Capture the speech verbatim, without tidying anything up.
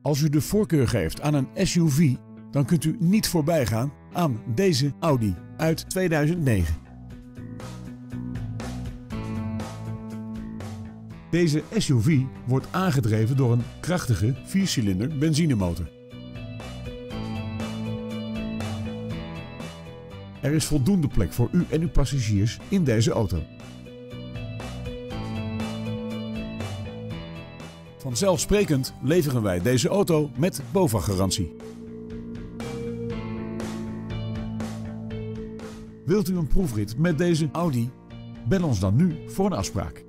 Als u de voorkeur geeft aan een S U V, dan kunt u niet voorbij gaan aan deze Audi uit tweeduizend negen. Deze S U V wordt aangedreven door een krachtige viercilinder benzinemotor. Er is voldoende plek voor u en uw passagiers in deze auto. Vanzelfsprekend leveren wij deze auto met BOVAG-garantie. Wilt u een proefrit met deze Audi? Bel ons dan nu voor een afspraak.